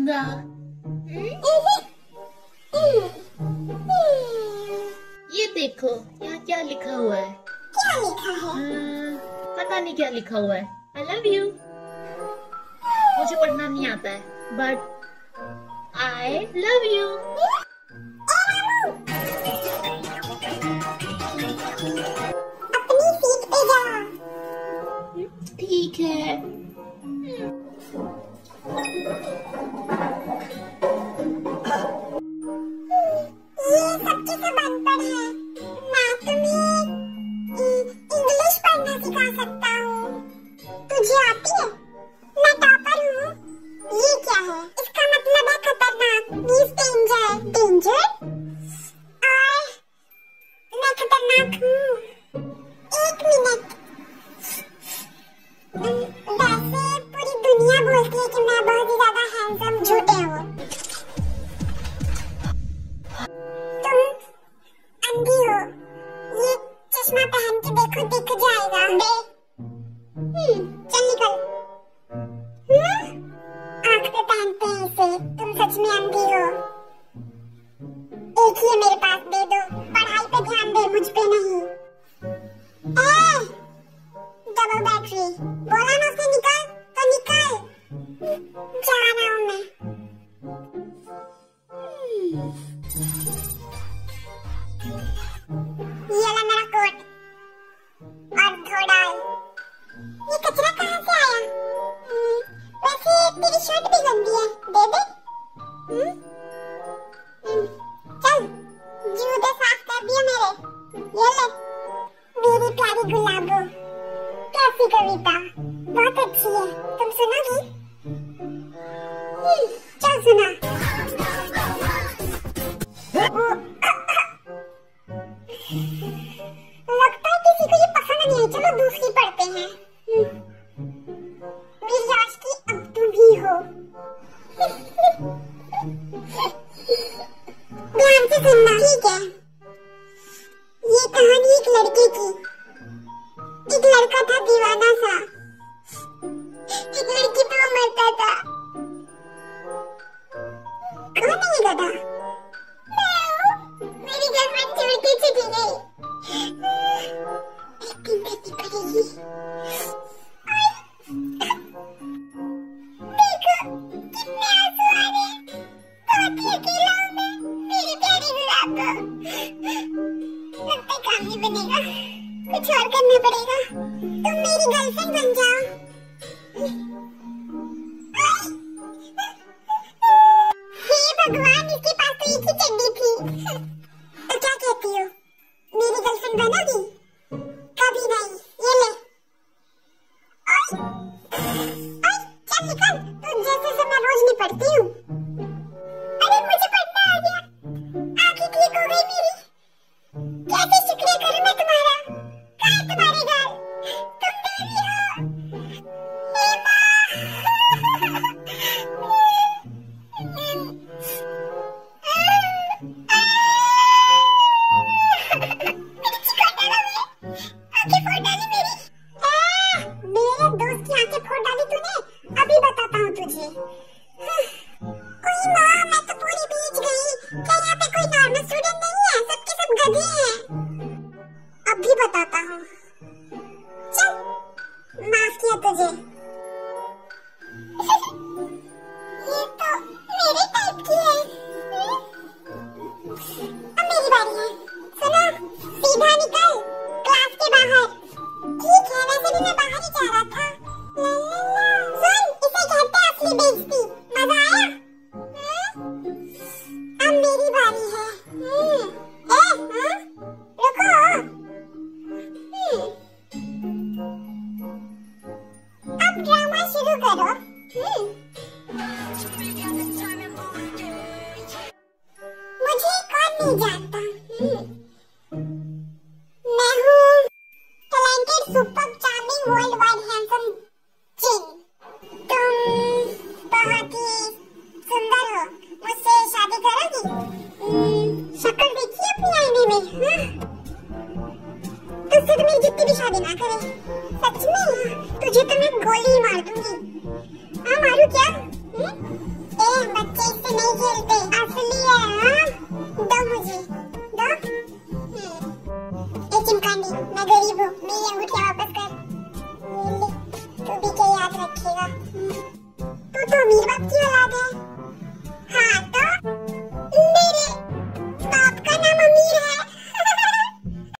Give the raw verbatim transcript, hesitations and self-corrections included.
दूंगा। ये देखो यहाँ क्या लिखा हुआ है। क्या लिखा है? हाँ, पता नहीं क्या लिखा हुआ है। I love you. मुझे पढ़ना नहीं आता है, बट आई लव यू। अपनी सीट पे जा। ठीक है। ये सबके सब अनपढ़ है। मैं तुम्हें इंग्लिश पढ़ना सिखा सकता हूँ। तुझे आती है? मैं टॉपर हूँ। ये क्या है? इसका मतलब है खतरनाक। Means danger. डेंजर? और मैं खतरनाक हूँ। एक मिनट। वैसे पूरी दुनिया बोलती है कि मैं बहुत ही ज्यादा हैंडसम। झूठे हो तुम। अंधी हो। ये चश्मा पहन के देखो, दिख जाएगा। बे हम्म चल निकल। हम्म आँख पे पहनते हैं इसे। तुम सच में अंधी हो। एक ही है मेरे पास, दे दो। पढ़ाई पे ध्यान दे, मुझ पे नहीं। ए डबल बैटरी बोला ना उसने निकल तो निकल। जा रहा हूँ मैं। ये ला मेरा कोट और धो डाल। ये कचरा कहाँ से आया? हम्म, वैसे तेरी शर्ट भी गंदी है, दे दे। हम्म? हम्म, चल जूते साफ कर दिए मेरे। ये ले मेरी प्यारी गुलाबो। कैसी कविता, बहुत अच्छी है। तुम सुनोगी? हम्म, चल सुना। लगता है किसी को ये पसंद नहीं है। चलो दूसरी पढ़ते हैं। मेरी आज की अब तुम भी हो। ध्यान से सुनना, ठीक है? ये कहानी एक लड़के की। एक लड़का था दीवाना सा। एक लड़की पे वो मरता था। कौन है ये गधा? मेरी गर्लफ्रेंड छोड़ के चली गई। एक्टिंग करनी पड़ेगी। देखो कितने आंसू आ रहे हैं। बहुत ही अकेला हूँ मैं, मेरी प्यारी गुलाबो। लगता है काम नहीं बनेगा, कुछ और करना पड़ेगा। तुम मेरी गर्लफ्रेंड बन जाओ। हे भगवान, इसके पास तो एक ही चड्डी थी। तो क्या कहती हो, मेरी गर्लफ्रेंड बनोगी? कभी नहीं। ये ले। ओए, ओए, चल निकल। तुझ जैसे से मैं रोज नहीं पढ़ती हूँ। अरे मुझे पढ़ना आ गया। आंखें ठीक हो गई मेरी। कैसे शुक्रिया करूँ मैं तुम्हारा? कहाँ है तुम्हारे गाल? तुम देवी हो। हे माँ। मेरे दोस्त की आंखें फोड़ डाली तूने। अभी बताता हूँ तुझे। कोई माँ, मैं तो पूरी भीग गई। क्या यहाँ पे कोई नॉर्मल स्टूडेंट नहीं है? सबके सब गधे हैं। अभी बताता हूँ। चल, माफ किया तुझे। ये तो मेरे टाइप की है। अब मेरी बारी है। सुनो, सीधा निकल क्लास के बाहर। ठीक है, वैसे भी मैं बाहर ही जा रहा था। ला ला ला। सुन, इसे कहते हैं असली बेइज्जती। मजा आया? हम्म? अब मेरी बारी है। हम्म, ए, हाँ? रुको। हम्म, अब ड्रामा शुरू करो। हम्म, मुझे कौन नहीं जानता। हम्म, मैं हूँ talented, super charming, world wide handsome जिन। तुम बहुत ही सुंदर हो। मुझसे शादी करोगी? हम्म, शक्ल देखिए अपनी आईने में। हाँ? तुझसे तो मेरी जितनी भी शादी ना करे। सच में तुझे तो मैं गोली ही मार दूंगी। हाँ, मारू क्या? हम्म? बच्चे इससे नहीं खेलते, असली है। हाँ दो मुझे, दो। ए चिमकांडी, मैं गरीब हूँ, मेरी अंगूठियाँ वापस कर। ये ले, तू भी क्या याद रखेगा।